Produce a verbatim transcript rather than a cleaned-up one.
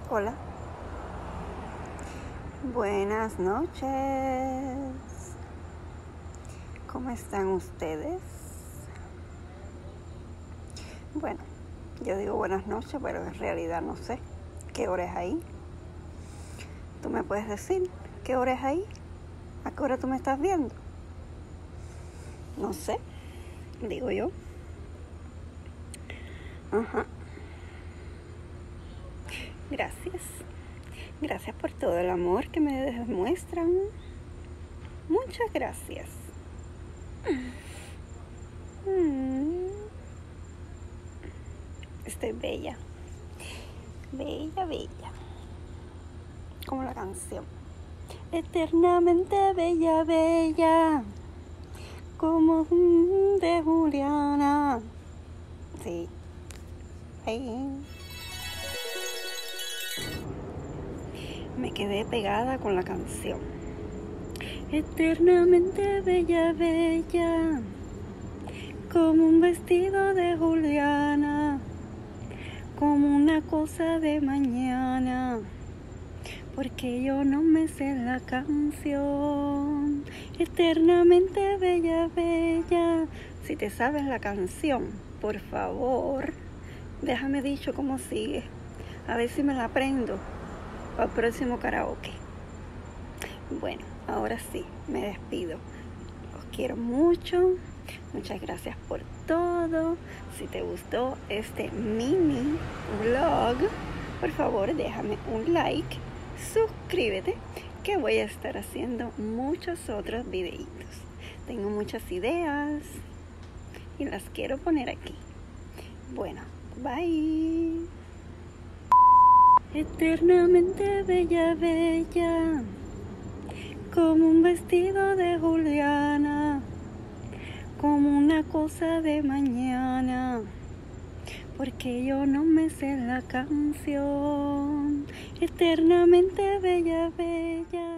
Hola. Buenas noches. ¿Cómo están ustedes? Bueno, yo digo buenas noches, pero en realidad no sé qué hora es ahí. ¿Tú me puedes decir qué hora es ahí? ¿A qué hora tú me estás viendo? No sé, digo yo. Ajá. Gracias. Gracias por todo el amor que me demuestran. Muchas gracias. Mm. Estoy bella. Bella, bella. Como la canción. Eternamente bella, bella. Como de Juliana. Sí. Ay. Me quedé pegada con la canción. Eternamente bella, bella, como un vestido de Juliana, como una cosa de mañana, porque yo no me sé la canción. Eternamente bella, bella. Si te sabes la canción, por favor, déjame dicho cómo sigue, a ver si me la aprendo para el próximo karaoke. Bueno, ahora sí, me despido. Los quiero mucho. Muchas gracias por todo. Si te gustó este mini vlog, por favor déjame un like, suscríbete, que voy a estar haciendo muchos otros videitos. Tengo muchas ideas y las quiero poner aquí. Bueno, bye. Eternamente bella, bella, como un vestido de Juliana, como una cosa de mañana, porque yo no me sé la canción. Eternamente bella, bella.